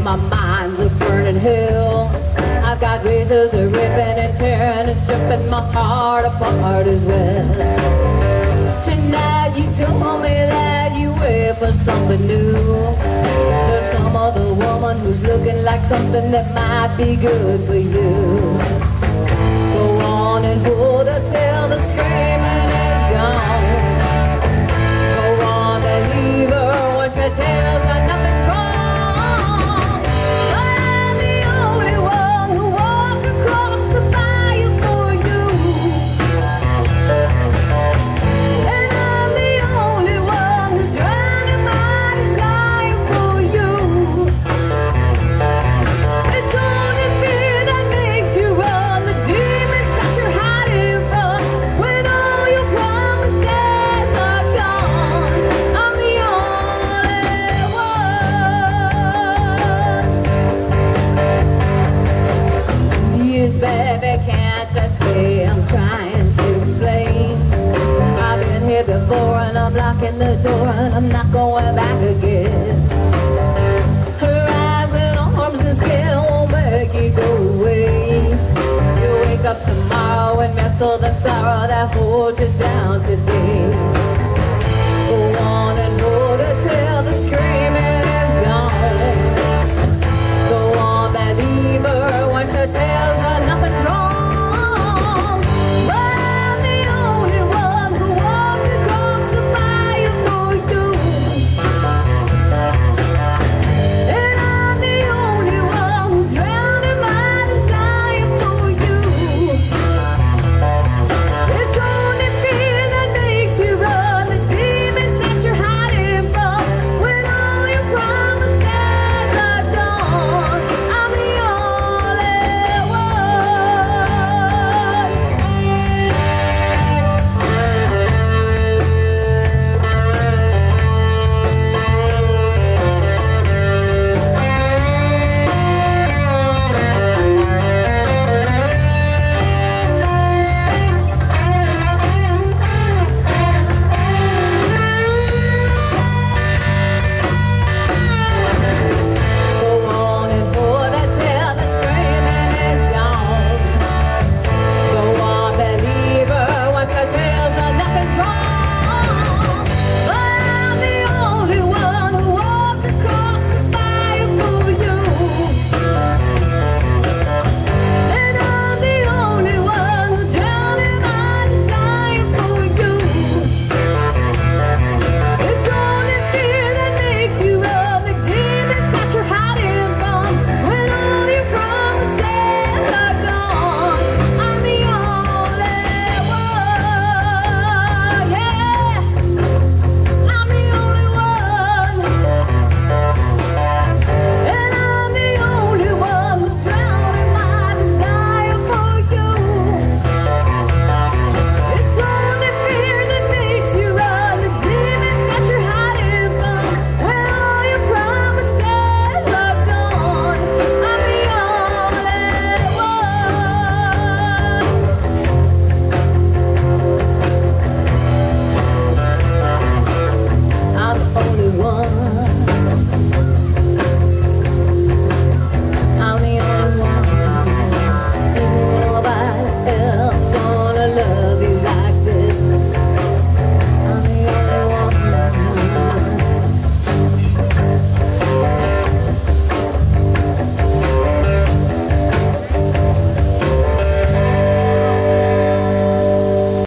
my mind's a burning hell. I've got razors are ripping and tearing and stripping my heart apart as well. Tonight you told me that you wait for something new, for some other woman who's looking like something that might be good for you. Go on and hold her till the screaming is gone. Go on and leave her when she tells her nothing's wrong. But I'm the only one who walked across the bayou for you, and I'm the only one who drowned in my desire for you. It's only fear that makes you run, the demons that you're hiding from, when all your promises are gone. I'm the only one. Yes, baby, can't you see I'm trying to explain? I've been here before and I'm locking the door and I'm not going back again. Her eyes and arms and skin won't make you go away. You wake up tomorrow and miss all the sorrow that holds you down today.